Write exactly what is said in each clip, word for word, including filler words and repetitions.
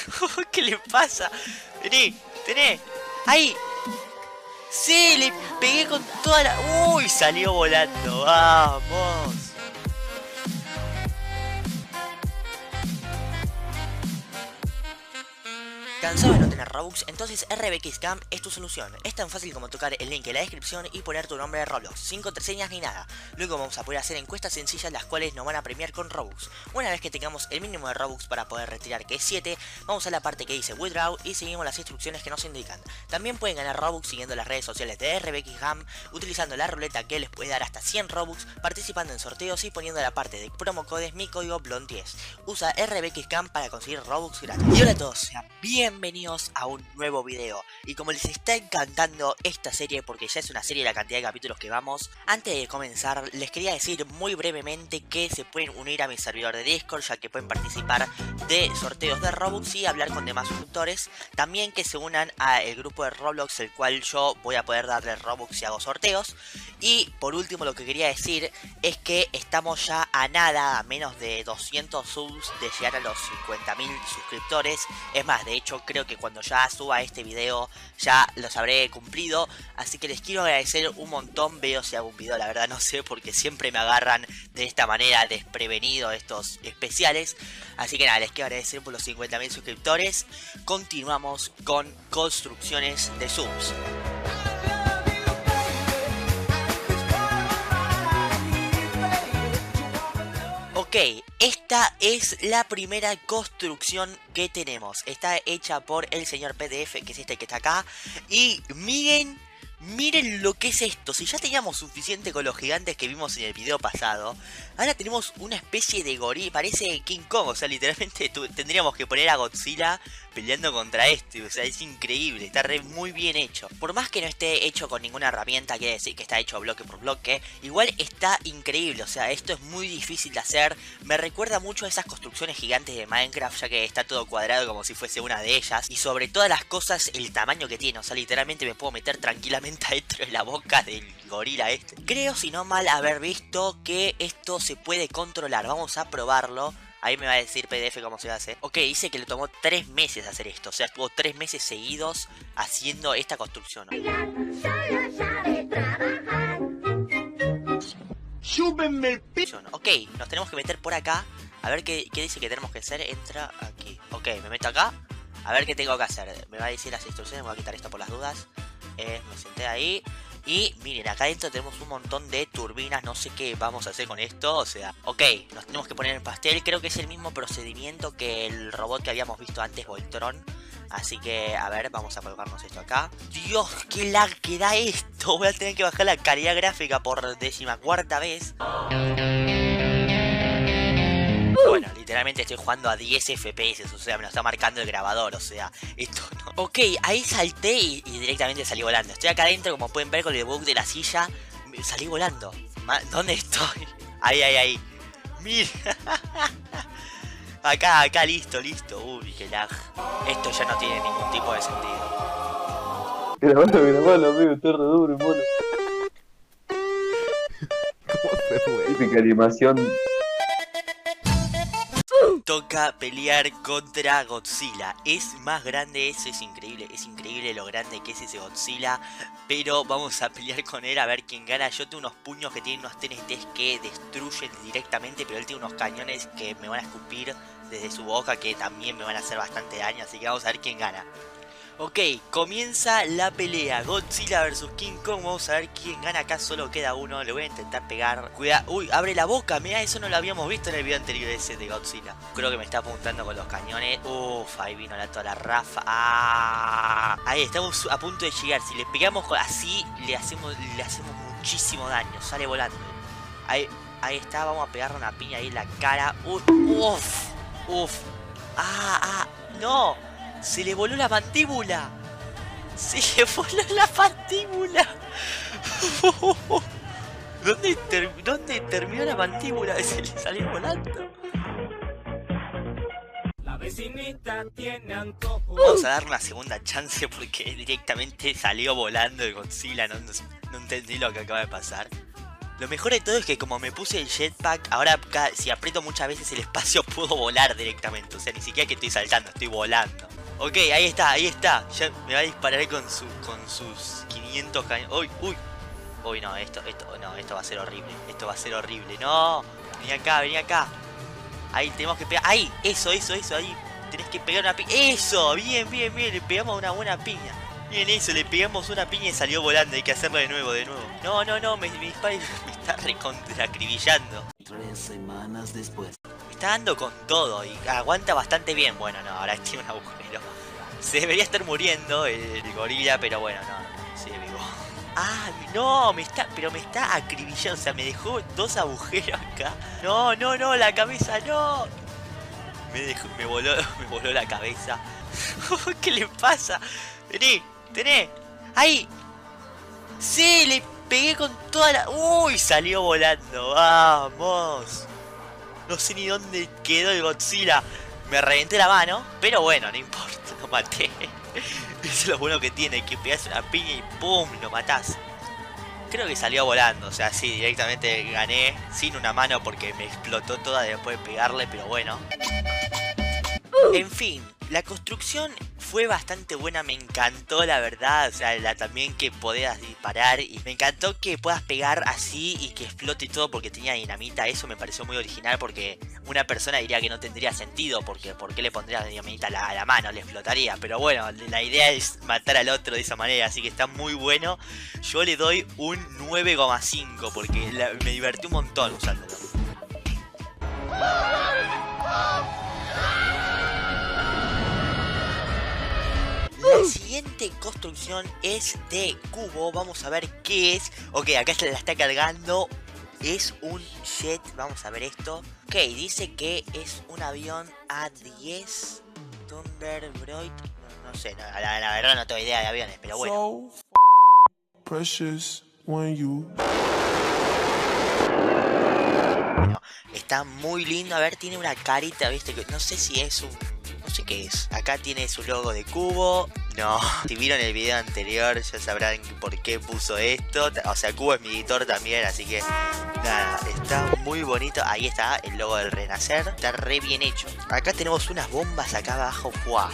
¿Qué le pasa? Tené, tené. ¡Ahí! ¡Sí! Le pegué con toda la... ¡Uy! Salió volando. ¡Vamos! ¿Cansado de no tener Robux? Entonces R B X Camp es tu solución. Es tan fácil como tocar el link en la descripción y poner tu nombre de Roblox, sin contraseñas ni nada. Luego vamos a poder hacer encuestas sencillas las cuales nos van a premiar con Robux. Una vez que tengamos el mínimo de Robux para poder retirar, que es siete, vamos a la parte que dice Withdraw y seguimos las instrucciones que nos indican. También pueden ganar Robux siguiendo las redes sociales de R B X Camp, utilizando la ruleta que les puede dar hasta cien Robux, participando en sorteos y poniendo la parte de promo codes mi código blond diez. Usa R B X Camp para conseguir Robux gratis. Y hola a todos, sean bienvenidos a un nuevo video. Y como les está encantando esta serie, porque ya es una serie la cantidad de capítulos que vamos, antes de comenzar les quería decir muy brevemente que se pueden unir a mi servidor de Discord, ya que pueden participar de sorteos de Robux y hablar con demás suscriptores. También que se unan al grupo de Roblox, el cual yo voy a poder darle Robux si hago sorteos. Y por último lo que quería decir es que estamos ya a nada, a menos de doscientos subs de llegar a los cincuenta mil suscriptores. Es más, de hecho creo que cuando ya suba este video ya los habré cumplido. Así que les quiero agradecer un montón. Veo si hago un video, la verdad no sé, porque siempre me agarran de esta manera desprevenido estos especiales. Así que nada, les quiero agradecer por los cincuenta mil suscriptores. Continuamos con construcciones de subs. Ok, esta es la primera construcción que tenemos. Está hecha por el señor P D F, que es este que está acá. Y miren, miren lo que es esto. Si ya teníamos suficiente con los gigantes que vimos en el video pasado, ahora tenemos una especie de gorila. Parece King Kong, o sea, literalmente tendríamos que poner a Godzilla peleando contra este. O sea, es increíble, está re muy bien hecho. Por más que no esté hecho con ninguna herramienta, quiere decir que está hecho bloque por bloque, igual está increíble. O sea, esto es muy difícil de hacer. Me recuerda mucho a esas construcciones gigantes de Minecraft, ya que está todo cuadrado como si fuese una de ellas. Y sobre todas las cosas, el tamaño que tiene. O sea, literalmente me puedo meter tranquilamente adentro de la boca del gorila este. Creo, si no mal haber visto, que esto se puede controlar. Vamos a probarlo. Ahí me va a decir P D F cómo se hace. Ok, dice que le tomó tres meses hacer esto. O sea, estuvo tres meses seguidos haciendo esta construcción. ¡Súbenme el piso! Ok, nos tenemos que meter por acá. A ver qué, qué dice que tenemos que hacer. Entra aquí. Ok, me meto acá. A ver qué tengo que hacer. Me va a decir las instrucciones. Me voy a quitar esto por las dudas. Eh, me senté ahí. Y miren, acá adentro tenemos un montón de turbinas. No sé qué vamos a hacer con esto. O sea, ok, nos tenemos que poner en pastel. Creo que es el mismo procedimiento que el robot que habíamos visto antes, Voltron. Así que, a ver, vamos a colocarnos esto acá. Dios, qué lag que da esto. Voy a tener que bajar la calidad gráfica por decimacuarta vez. Bueno, literalmente estoy jugando a diez F P S, o sea, me lo está marcando el grabador, o sea, esto no... Ok, ahí salté y, y directamente salí volando. Estoy acá adentro, como pueden ver con el bug de la silla, salí volando. ¿Dónde estoy? Ahí, ahí, ahí. Mira. Acá, acá, listo, listo. Uy, qué lag. Esto ya no tiene ningún tipo de sentido. Grabalo, grabalo, amigo, está re duro, mono. ¿Cómo se fue? Típica animación. Toca pelear contra Godzilla. Es más grande eso, es increíble. Es increíble lo grande que es ese Godzilla. Pero vamos a pelear con él a ver quién gana. Yo tengo unos puños que tienen unos T N Ts que destruyen directamente, pero él tiene unos cañones que me van a escupir desde su boca, que también me van a hacer bastante daño. Así que vamos a ver quién gana. Ok, comienza la pelea. Godzilla versus King Kong. Vamos a ver quién gana. Acá solo queda uno. Le voy a intentar pegar. Cuidado. Uy, abre la boca. Mirá, eso no lo habíamos visto en el video anterior ese de Godzilla. Creo que me está apuntando con los cañones. Uf, ahí vino la, toda la rafa. Ah, ahí estamos a punto de llegar. Si le pegamos así, le hacemos, le hacemos muchísimo daño. Sale volando. Ahí, ahí está. Vamos a pegarle una piña ahí en la cara. Uf, uf, uf. Ah, ah, no. Se le voló la mandíbula. Se le voló la mandíbula. ¿Dónde, ter ¿Dónde terminó la mandíbula? Se le salió volando. La vecinita tiene antojo. Vamos a dar una segunda chance porque directamente salió volando el Godzilla. No, no, no entendí lo que acaba de pasar. Lo mejor de todo es que como me puse el jetpack, ahora si aprieto muchas veces el espacio puedo volar directamente. O sea, ni siquiera que estoy saltando, estoy volando. Ok, ahí está, ahí está. Ya me va a disparar con, su, con sus quinientos cañones. Uy, uy. Uy, no, esto, esto, no, esto va a ser horrible. Esto va a ser horrible. No, vení acá, vení acá. Ahí tenemos que pegar. Ahí, eso, eso, eso, ahí. Tenés que pegar una piña. Eso, bien, bien, bien. Le pegamos una buena piña. Bien, eso, le pegamos una piña y salió volando. Hay que hacerlo de nuevo, de nuevo. No, no, no, me, me dispara y me está recontra acribillando. Tres semanas después. Me está dando con todo y aguanta bastante bien. Bueno, no, ahora tiene un agujero. Se debería estar muriendo el, el gorila, pero bueno, no, no, sigue vivo. Ah, no, me está, pero me está acribillando. O sea, me dejó dos agujeros acá. No, no, no, la cabeza, no. Me dejó, me voló, me voló la cabeza. ¿Qué le pasa? Vení, tené. Ahí. Sí, le pegué con toda la... Uy, salió volando. Vamos. No sé ni dónde quedó el Godzilla. Me reventé la mano, pero bueno, no importa, lo maté. Eso es lo bueno que tiene, que pegas una piña y ¡pum! Lo matás. Creo que salió volando, o sea, sí, directamente gané sin una mano porque me explotó toda después de pegarle, pero bueno. En fin, la construcción fue bastante buena, me encantó la verdad, o sea, la, también que podías disparar y me encantó que puedas pegar así y que explote todo porque tenía dinamita, eso me pareció muy original porque una persona diría que no tendría sentido porque ¿por qué le pondrías dinamita a la, a la mano? Le explotaría, pero bueno, la idea es matar al otro de esa manera, así que está muy bueno. Yo le doy un nueve coma cinco porque la, me divertí un montón usándolo. La siguiente construcción es de cubo, vamos a ver qué es. Ok, acá se la está cargando, es un jet, vamos a ver esto. Ok, dice que es un avión A diez Thunderbird, no, no sé, no, la, la verdad no tengo idea de aviones, pero bueno. So precious when you... Bueno, está muy lindo, a ver, tiene una carita, viste, que no sé si es un... No sé qué es. Acá tiene su logo de cubo. No, si vieron el video anterior ya sabrán por qué puso esto. O sea, Cubo es mi editor también, así que nada, está muy bonito. Ahí está el logo del Renacer. Está re bien hecho. Acá tenemos unas bombas acá abajo. ¡Fua!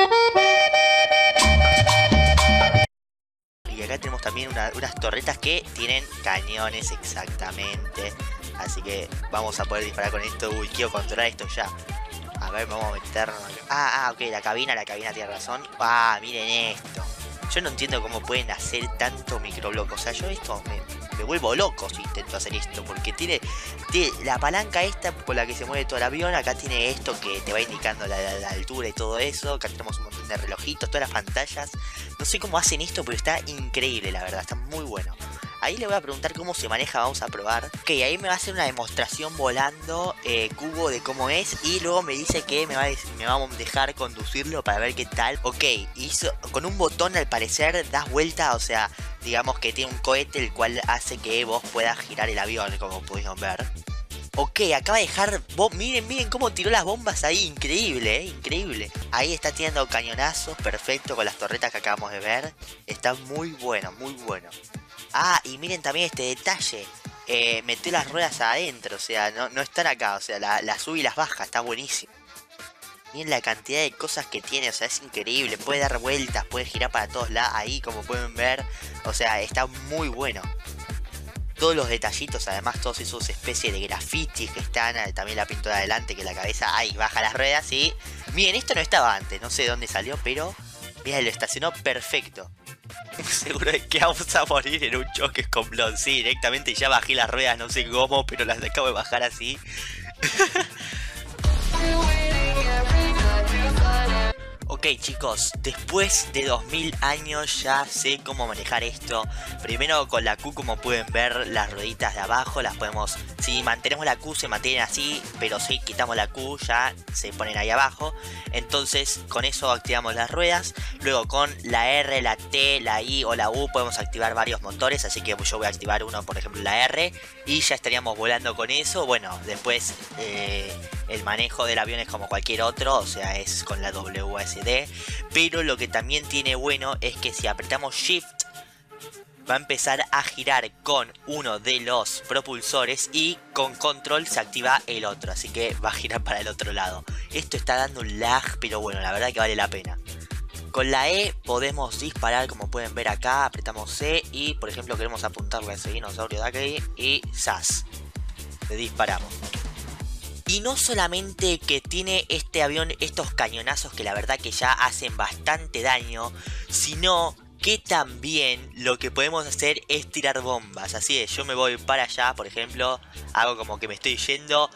Y acá tenemos también una, unas torretas que tienen cañones exactamente. Así que vamos a poder disparar con esto. Uy, quiero controlar esto ya. A ver, vamos a meternos. Ah, ah, ok, la cabina, la cabina tiene razón. Ah, miren esto. Yo no entiendo cómo pueden hacer tanto microbloco. O sea, yo esto me, me vuelvo loco si intento hacer esto. Porque tiene, tiene la palanca esta por la que se mueve todo el avión. Acá tiene esto que te va indicando la, la, la altura y todo eso. Acá tenemos un montón de relojitos, todas las pantallas. No sé cómo hacen esto, pero está increíble, la verdad. Está muy bueno. Ahí le voy a preguntar cómo se maneja, vamos a probar. Ok, ahí me va a hacer una demostración volando eh, cubo de cómo es. Y luego me dice que me va, a, me va a dejar conducirlo para ver qué tal. Ok, hizo, con un botón al parecer das vuelta, o sea, digamos que tiene un cohete el cual hace que vos puedas girar el avión, como pudieron ver. Ok, acaba de dejar... Miren, miren cómo tiró las bombas ahí. Increíble, eh, increíble. Ahí está tirando cañonazos, perfecto, con las torretas que acabamos de ver. Está muy bueno, muy bueno. Ah, y miren también este detalle. Eh, metió las ruedas adentro, o sea, no, no están acá, o sea, la, la sube y las baja, está buenísimo. Miren la cantidad de cosas que tiene, o sea, es increíble. Puede dar vueltas, puede girar para todos lados, ahí como pueden ver. O sea, está muy bueno. Todos los detallitos, además, todos esos especies de grafitis que están. También la pintura adelante, que la cabeza, ahí, baja las ruedas y... Miren, esto no estaba antes, no sé de dónde salió, pero... Mira, lo estacionó perfecto. Seguro de que vamos a morir en un choque con Blon. Sí, directamente ya bajé las ruedas, no sé cómo, pero las acabo de bajar así. Ok chicos, después de dos mil años ya sé cómo manejar esto. Primero con la Q, como pueden ver, las rueditas de abajo las podemos... Si mantenemos la Q se mantienen así, pero si quitamos la Q ya se ponen ahí abajo. Entonces con eso activamos las ruedas. Luego con la R, la T, la I o la U podemos activar varios motores. Así que yo voy a activar uno, por ejemplo la R, y ya estaríamos volando con eso. Bueno, después eh, el manejo del avión es como cualquier otro, o sea, es con la W A S D. Pero lo que también tiene bueno es que si apretamos Shift va a empezar a girar con uno de los propulsores y con control se activa el otro, así que va a girar para el otro lado. Esto está dando un lag, pero bueno, la verdad que vale la pena. Con la E podemos disparar, como pueden ver acá, apretamos C y por ejemplo queremos apuntarle a ese dinosaurio de aquí y ¡zas! Le disparamos. Y no solamente que tiene este avión estos cañonazos que la verdad que ya hacen bastante daño, sino que también lo que podemos hacer es tirar bombas. Así es, yo me voy para allá, por ejemplo, hago como que me estoy yendo,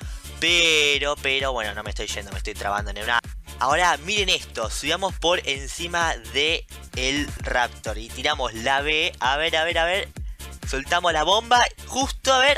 pero, pero, bueno, no me estoy yendo, me estoy trabando en una... Ahora miren esto, subamos por encima de el Raptor y tiramos la B, a ver, a ver, a ver, soltamos la bomba, justo a ver,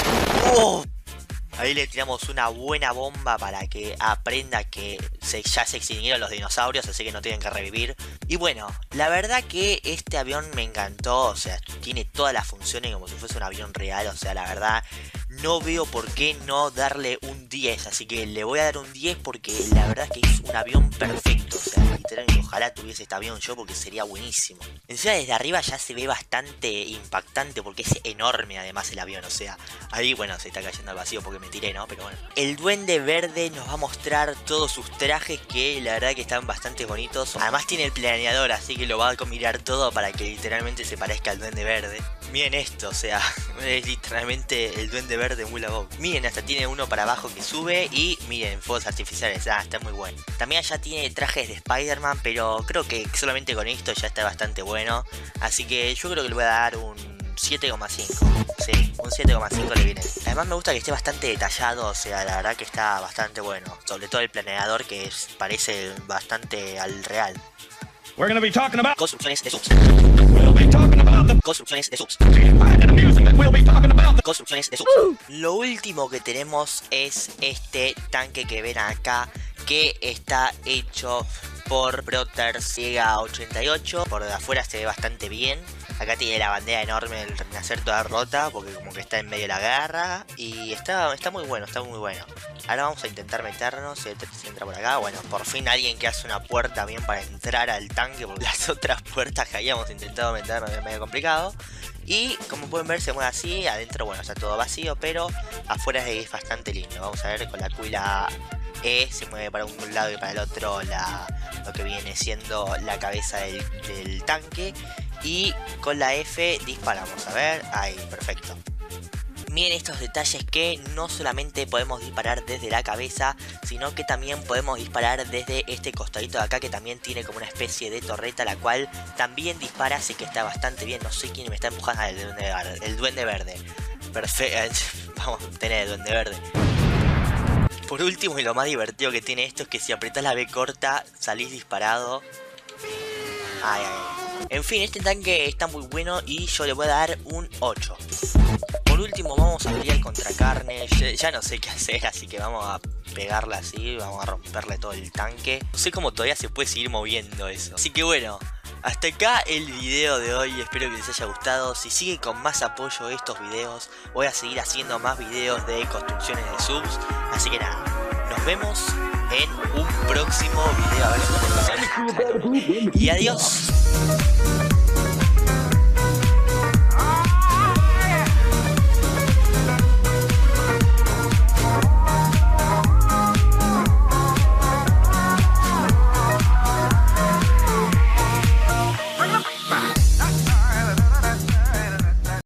¡oh! Ahí le tiramos una buena bomba para que aprenda que se, ya se extinguieron los dinosaurios, así que no tienen que revivir. Y bueno, la verdad que este avión me encantó, o sea, tiene todas las funciones como si fuese un avión real, o sea, la verdad no veo por qué no darle un diez, así que le voy a dar un diez porque la verdad que es un avión perfecto, o sea, literalmente ojalá tuviese este avión yo porque sería buenísimo. Encima desde arriba ya se ve bastante impactante porque es enorme además el avión, o sea, ahí bueno, se está cayendo al vacío porque me tiré, ¿no? Pero bueno. El Duende Verde nos va a mostrar todos sus trajes que la verdad que están bastante bonitos. Además tiene el planeador, así que lo va a combinar todo para que literalmente se parezca al Duende Verde. Miren esto, o sea, es literalmente el Duende Verde muy la boca. Miren, hasta tiene uno para abajo que sube y miren, fuegos artificiales, ah, está muy bueno. También ya tiene trajes de Spider-Man, pero creo que solamente con esto ya está bastante bueno. Así que yo creo que le voy a dar un siete coma cinco. Sí, un siete coma cinco le viene. Además me gusta que esté bastante detallado, o sea, la verdad que está bastante bueno. Sobre todo el planeador que es, parece bastante al real. We're gonna be talking about Construcciones de subs. We'll be talking about the Construcciones de subs. find it amusing that we'll be talking about the Construcciones de subs. Lo último que tenemos es este tanque que ven acá, que está hecho por Brother Ciega ochenta y ocho. Por de afuera se ve bastante bien. Acá tiene la bandera enorme del Renacer toda rota porque como que está en medio de la guerra. Y está, está muy bueno, está muy bueno. Ahora vamos a intentar meternos. Si entra por acá, bueno, por fin alguien que hace una puerta bien para entrar al tanque, porque las otras puertas que habíamos intentado meter es medio complicado. Y como pueden ver se mueve así, adentro bueno está todo vacío, pero afuera es bastante lindo. Vamos a ver con la Q y la E se mueve para un lado y para el otro la, lo que viene siendo la cabeza del, del tanque. Y con la F disparamos, a ver, ahí, perfecto. Miren estos detalles que no solamente podemos disparar desde la cabeza, sino que también podemos disparar desde este costadito de acá que también tiene como una especie de torreta, la cual también dispara, así que está bastante bien. No sé quién me está empujando, ah, el duende verde, el duende verde. Perfecto, vamos a tener el duende verde. Por último y lo más divertido que tiene esto es que si apretás la B corta salís disparado. Ay, ay. En fin, este tanque está muy bueno y yo le voy a dar un ocho. Por último vamos a pelear contra carne. Ya, ya no sé qué hacer, así que vamos a pegarla así. Vamos a romperle todo el tanque. No sé cómo todavía se puede seguir moviendo eso. Así que bueno, hasta acá el video de hoy. Espero que les haya gustado. Si siguen con más apoyo a estos videos, voy a seguir haciendo más videos de construcciones de subs. Así que nada, nos vemos en un próximo video. A ver si no me pasa nada. Y adiós.